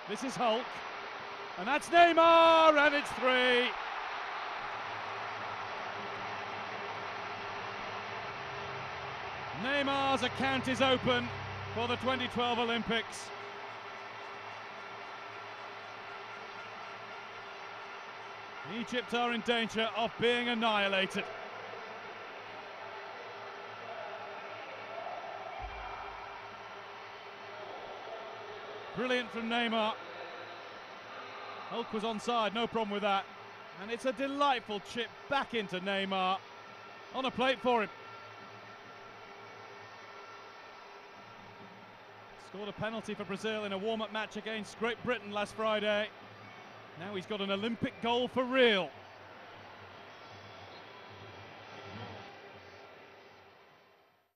This is Hulk. And that's Neymar, and it's 3. Neymar's account is open for the 2012 Olympics. Egypt are in danger of being annihilated. Brilliant from Neymar. Hulk was onside, no problem with that. And it's a delightful chip back into Neymar. On a plate for him. Scored a penalty for Brazil in a warm-up match against Great Britain last Friday. Now he's got an Olympic goal for real.